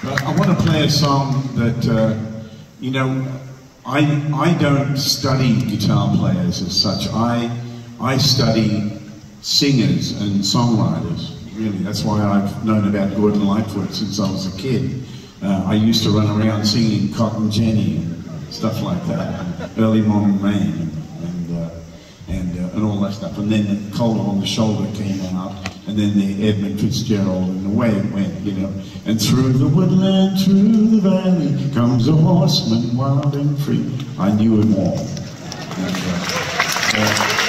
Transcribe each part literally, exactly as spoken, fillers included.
But I want to play a song that, uh, you know, I, I don't study guitar players as such. I, I study singers and songwriters, really. That's why I've known about Gordon Lightfoot since I was a kid. Uh, I used to run around singing Cotton Jenny and stuff like that, and Early Morning Rain, and, uh, and, uh, and all that stuff. And then Cold on the Shoulder came out, and then the Edmund Fitzgerald, and away it went, you know. And through the woodland, through the valley, comes a horseman wild and free. I knew it all. And, uh,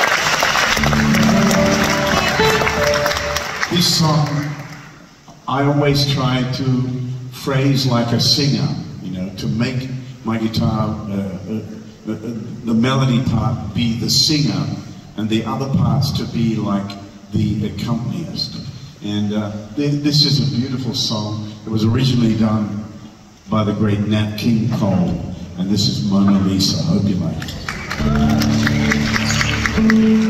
uh, this song, I always try to phrase like a singer, you know, to make my guitar, uh, uh, the, the melody part be the singer, and the other parts to be like the accompanist. And uh, th this is a beautiful song. It was originally done by the great Nat King Cole, and this is Mona Lisa. I hope you like it.